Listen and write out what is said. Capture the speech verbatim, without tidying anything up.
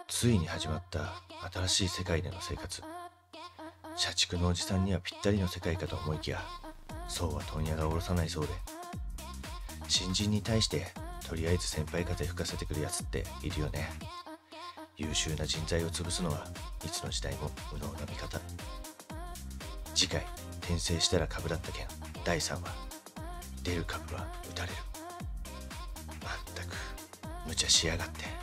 ついに始まった新しい世界での生活。社畜のおじさんにはぴったりの世界かと思いきや、そうは問屋が下ろさないそうで、新人に対してとりあえず先輩風吹かせてくるやつっているよね。優秀な人材を潰すのはいつの時代も無能な味方。次回転生したら株だった件だいさんわ、出る株は打たれる。まったく無茶しやがって。